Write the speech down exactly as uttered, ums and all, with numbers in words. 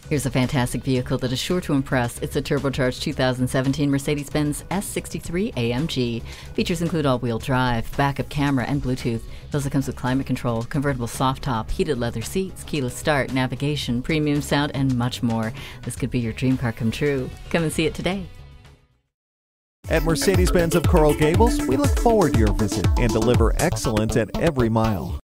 Here's a fantastic vehicle that is sure to impress. It's a turbocharged two thousand seventeen Mercedes-Benz S sixty-three A M G. Features include all-wheel drive, backup camera, and Bluetooth. It also comes with climate control, convertible soft top, heated leather seats, keyless start, navigation, premium sound, and much more. This could be your dream car come true. Come and see it today. At Mercedes-Benz of Coral Gables, we look forward to your visit and deliver excellence at every mile.